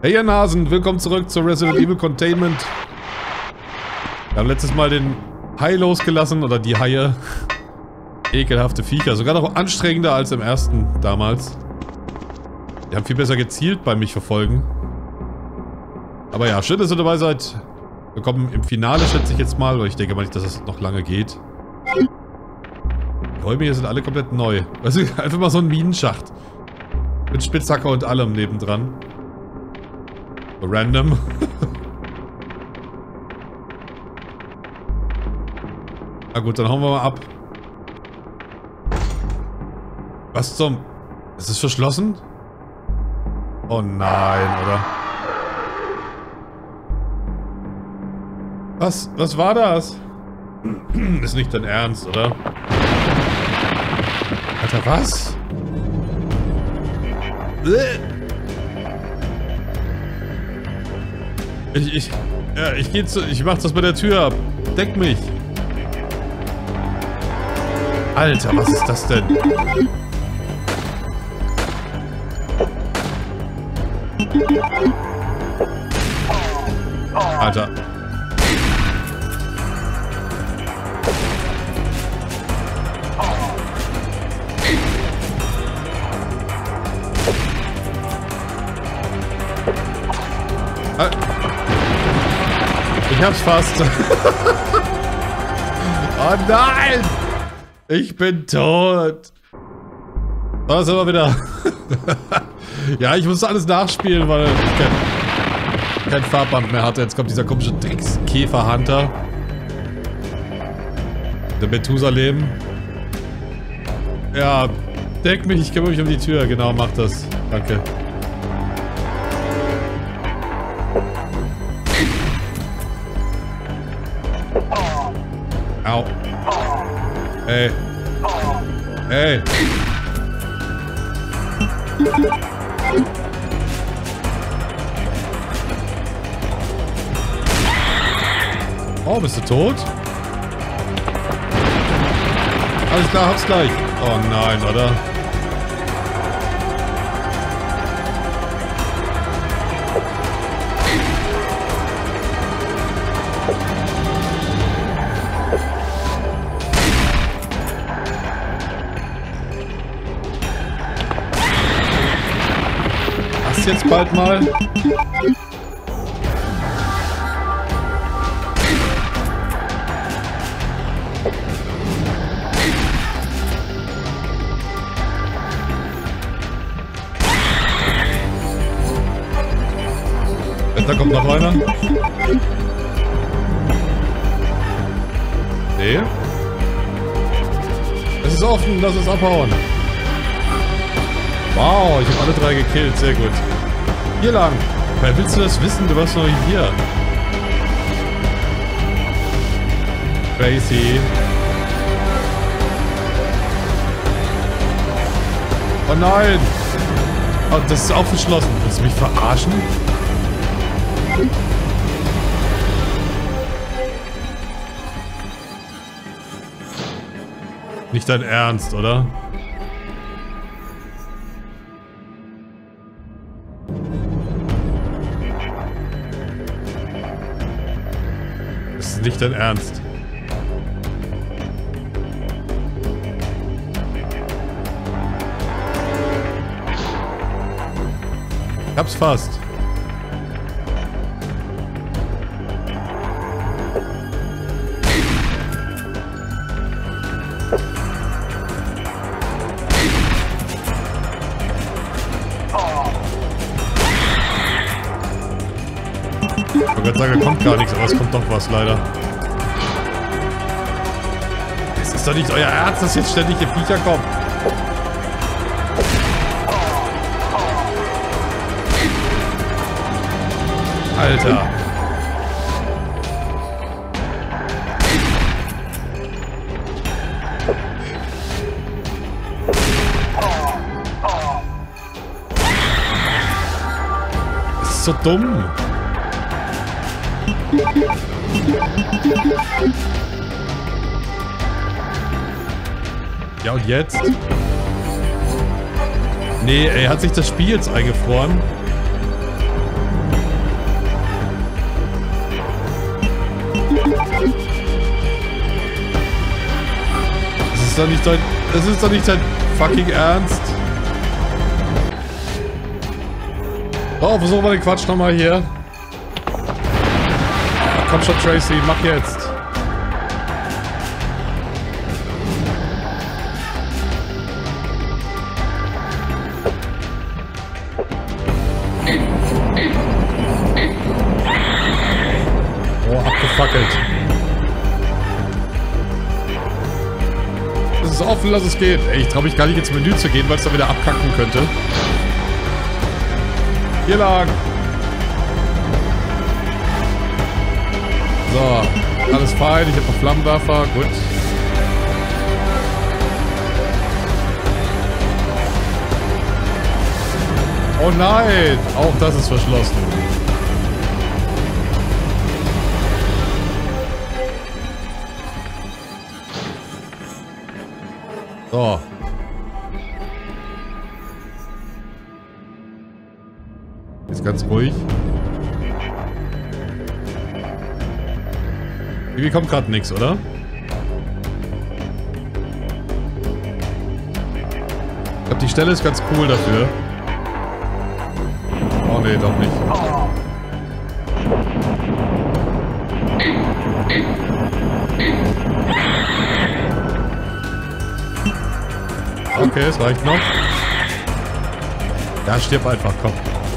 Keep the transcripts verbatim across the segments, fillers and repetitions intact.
Hey ihr Nasen, willkommen zurück zur Resident Evil Containment. Wir haben letztes Mal den Hai losgelassen, oder die Haie. Ekelhafte Viecher, sogar noch anstrengender als im ersten damals. Die haben viel besser gezielt bei mich verfolgen. Aber ja, schön, dass ihr dabei seid. Wir kommen im Finale, schätze ich jetzt mal, weil ich denke mal nicht, dass es noch lange geht. Die Räume hier sind alle komplett neu. Also einfach mal so ein Minenschacht. Mit Spitzhacke und allem nebendran. Random. Na gut, dann hauen wir mal ab. Was zum... Ist es verschlossen? Oh nein, oder? Was? Was war das? Ist nicht dein Ernst, oder? Alter, was? Ich, ich, ja, ich geh zu, ich mach das bei der Tür ab. Deck mich. Alter, was ist das denn? Alter. Ich hab's fast. Oh nein! Ich bin tot. Oh, das ist aber wieder. Ja, ich musste alles nachspielen, weil ich kein, kein Farbband mehr hatte. Jetzt kommt dieser komische Dreckskäfer-Hunter. Der Methusalem. Ja, deck mich, ich kümmere mich um die Tür. Genau, mach das. Danke. Au. Ey. Ey. Oh, bist du tot? Alles klar, hab's gleich. Oh nein, oder? Jetzt bald mal. Da kommt noch einer. Nee. Es ist offen, lass es abhauen. Wow, ich habe alle drei gekillt, sehr gut. Hier lang. Wer willst du das wissen? Du warst noch hier. Crazy. Oh nein. Oh, das ist aufgeschlossen. Willst du mich verarschen? Nicht dein Ernst, oder? Nicht dein Ernst. Ich hab's fast. Ich wollte gerade sagen, da kommt gar nichts, aber es kommt doch was, leider. Es ist doch nicht euer Ernst, dass jetzt ständig hier Viecher kommen. Alter. Das ist so dumm. Ja, und jetzt? Nee, ey, hat sich das Spiel jetzt eingefroren? ist doch nicht dein... Das ist doch nicht dein fucking Ernst. So, versuchen wir den Quatsch nochmal hier. Komm schon, Tracy, mach jetzt. Oh, abgefackelt. Es ist offen, lass es gehen. Ey, ich traue mich gar nicht ins Menü zu gehen, weil es da wieder abkacken könnte. Hier lang. So, alles fein. Ich habe noch Flammenwerfer. Gut. Oh nein! Auch das ist verschlossen. So. Ist ganz ruhig. Irgendwie kommt gerade nichts, oder? Ich glaube, die Stelle ist ganz cool dafür. Oh ne, doch nicht. Okay, es reicht noch. Ja, stirb einfach, komm.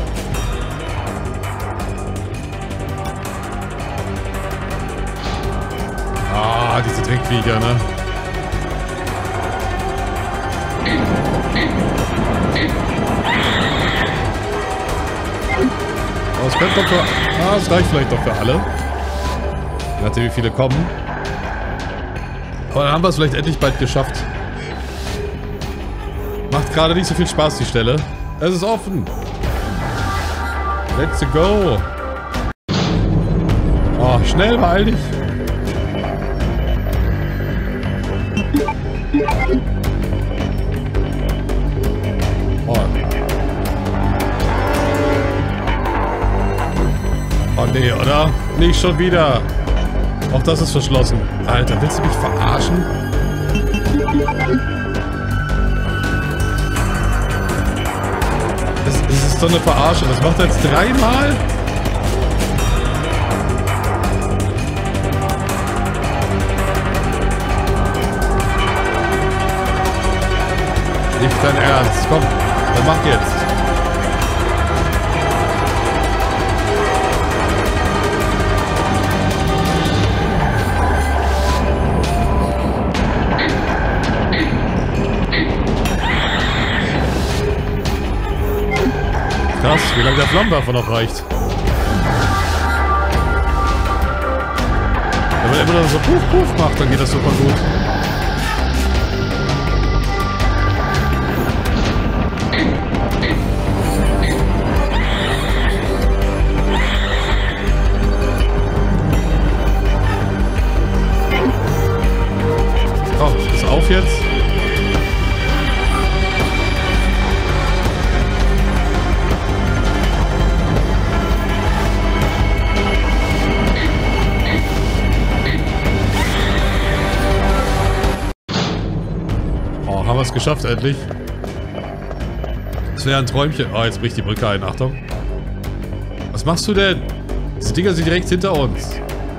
Ah, diese Dreckviecher, ne? Oh, es könnte doch für... Ah, es reicht vielleicht doch für alle. Je nachdem, wie viele kommen. Aber dann haben wir es vielleicht endlich bald geschafft. Macht gerade nicht so viel Spaß, die Stelle. Es ist offen. Let's go. Oh, schnell, beeil dich. Oh. Oh nee, oder? Nicht schon wieder. Auch das ist verschlossen. Alter, willst du mich verarschen? Das, das ist doch eine Verarsche. Das macht er jetzt dreimal? Nicht dein Ernst. Komm, dann mach jetzt. Krass, wie lange der Flammenwerfer noch reicht. Wenn man immer so Puff Puff macht, dann geht das super gut. Oh, ist auf jetzt. Haben wir es geschafft, endlich. Das wäre ein Träumchen. Oh, jetzt bricht die Brücke ein. Achtung. Was machst du denn? Diese Dinger sind direkt hinter uns.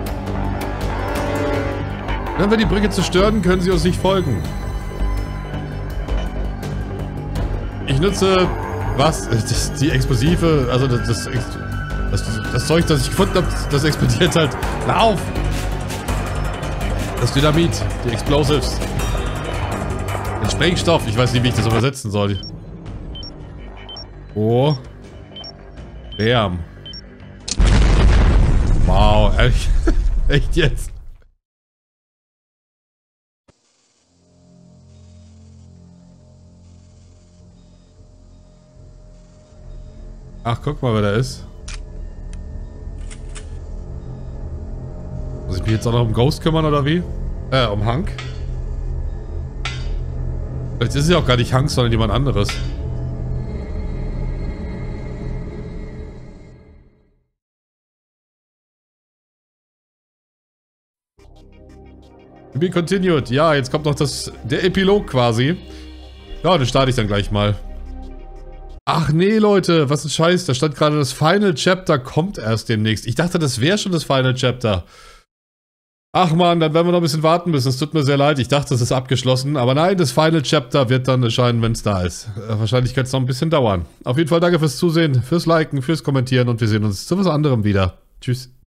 Wenn wir die Brücke zerstören, können sie uns nicht folgen. Ich nutze... Was? Das, die Explosive... Also das, das, das, das Zeug, das ich gefunden habe, das explodiert halt. Lauf! Das Dynamit. Die Explosives. Sprengstoff. Ich weiß nicht, wie ich das übersetzen soll. Oh. Bam. Wow. Echt, echt jetzt? Ach, guck mal, wer da ist. Muss ich mich jetzt auch noch um Ghost kümmern, oder wie? Äh, um Hank? Vielleicht ist es ja auch gar nicht Hank, sondern jemand anderes. To be continued. Ja, jetzt kommt noch das, der Epilog quasi. Ja, den starte ich dann gleich mal. Ach nee, Leute, was ein Scheiß. Da stand gerade, das Final Chapter kommt erst demnächst. Ich dachte, das wäre schon das Final Chapter. Ach man, dann werden wir noch ein bisschen warten müssen. Es tut mir sehr leid. Ich dachte, es ist abgeschlossen. Aber nein, das Final Chapter wird dann erscheinen, wenn es da ist. Wahrscheinlich könnte es noch ein bisschen dauern. Auf jeden Fall danke fürs Zusehen, fürs Liken, fürs Kommentieren und wir sehen uns zu was anderem wieder. Tschüss.